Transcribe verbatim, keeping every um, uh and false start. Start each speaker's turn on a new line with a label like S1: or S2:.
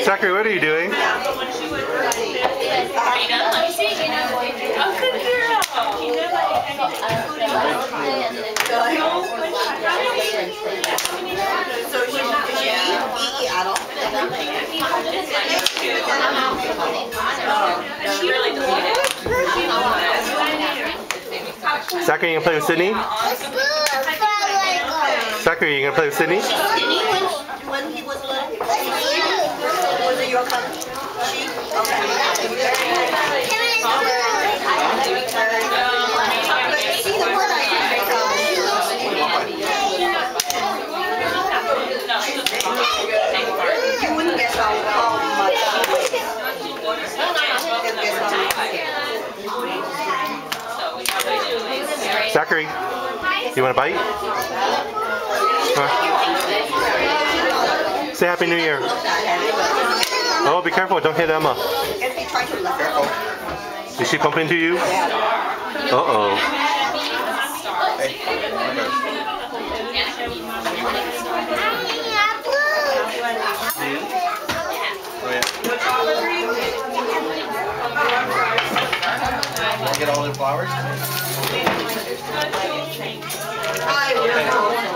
S1: Zachary, what are you doing? Zachary, you gonna play with Sydney? Zachary, you gonna play with Sydney?
S2: When he was little, was it your cousin? She? Okay. See the one I You wouldn't guess how much she weighs.
S1: Zachary, you want a bite? Huh? Say Happy New Year. Oh, be careful, don't hit Emma. Is she bumping into you? Uh-oh.
S3: Get all the flowers?